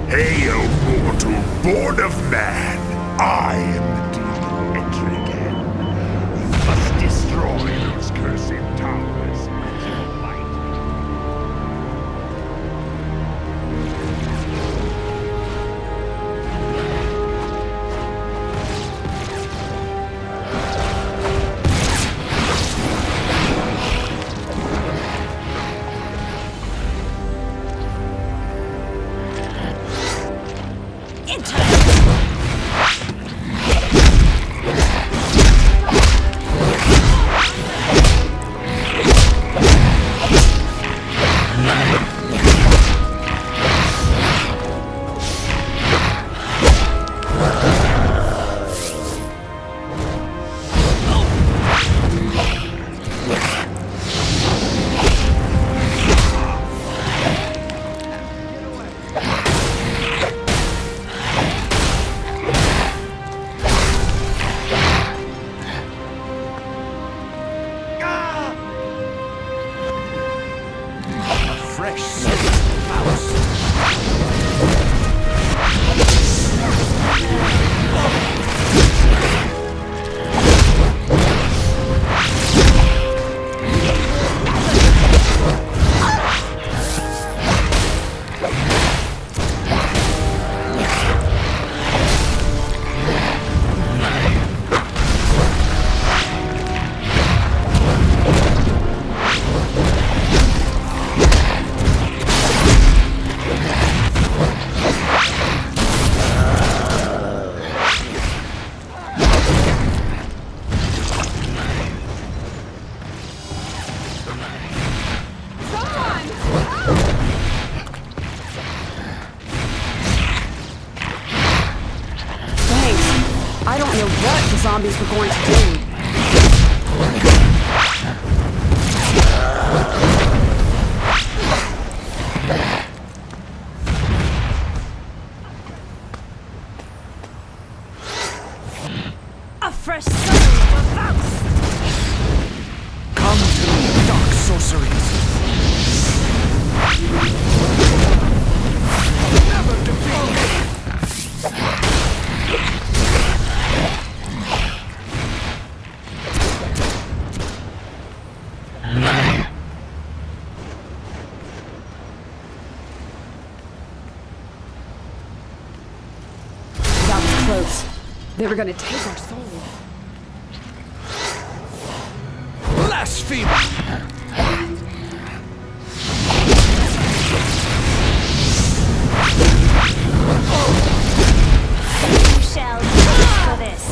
Hail, mortal, born of man! I am the demon Etrigan. You must destroy those cursed towers with your might. Zombies were going to do. A fresh soul for Faust! Come to me, dark sorceries! Never defeat me! Close. They were gonna take our souls. Blasphemer! You shall pay for this.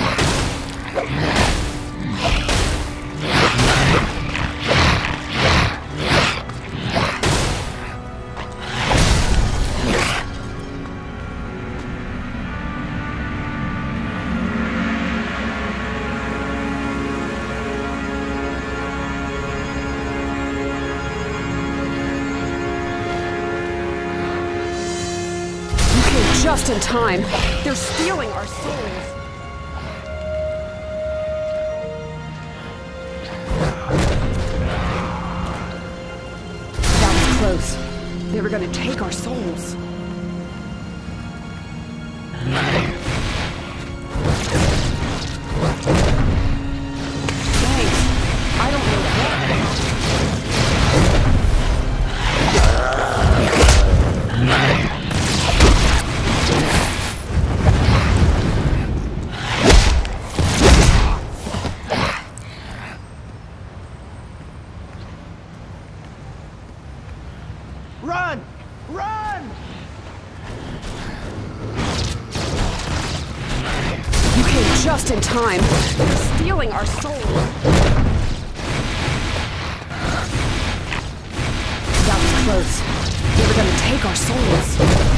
Just in time. They're stealing our souls. That was close. They were gonna take our souls. Thanks. I don't know what. Run! Run! You came just in time. They're stealing our souls. That was close. They were gonna take our souls.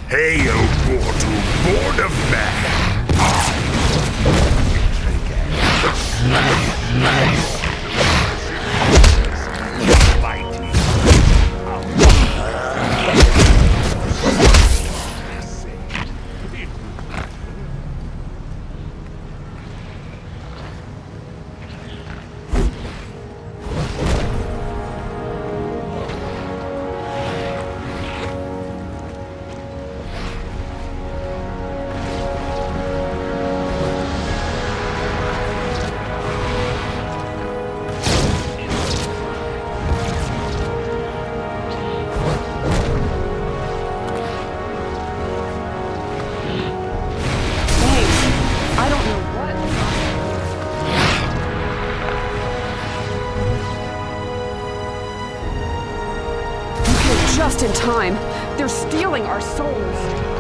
Hail, mortal, born of man! Just in time. They're stealing our souls.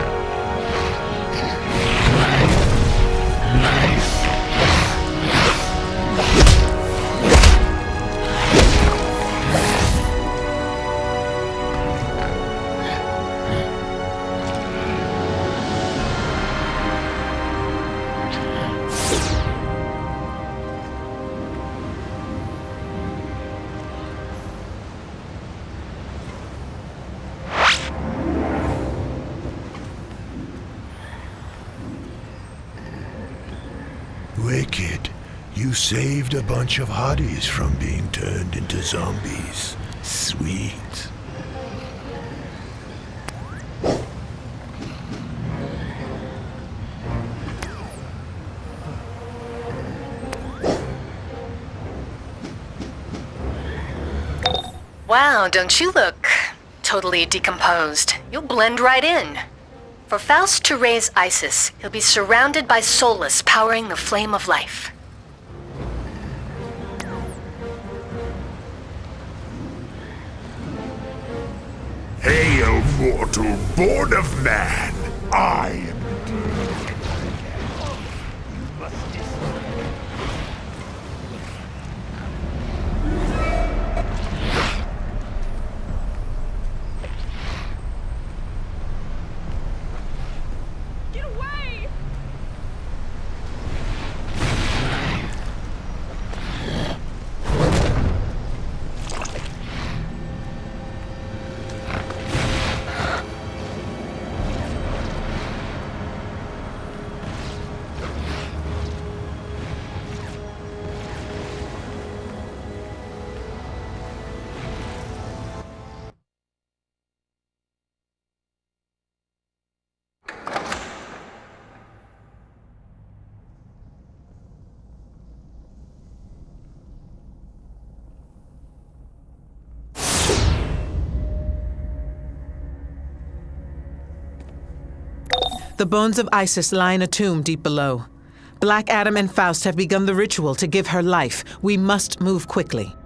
Wicked. You saved a bunch of hotties from being turned into zombies. Sweet. Wow, don't you look totally decomposed? You'll blend right in. For Faust to raise Isis, he'll be surrounded by Solus powering the flame of life. Hail, mortal, born of man! I am the demon. You must destroy. Get away! The bones of Isis lie in a tomb deep below. Black Adam and Faust have begun the ritual to give her life. We must move quickly.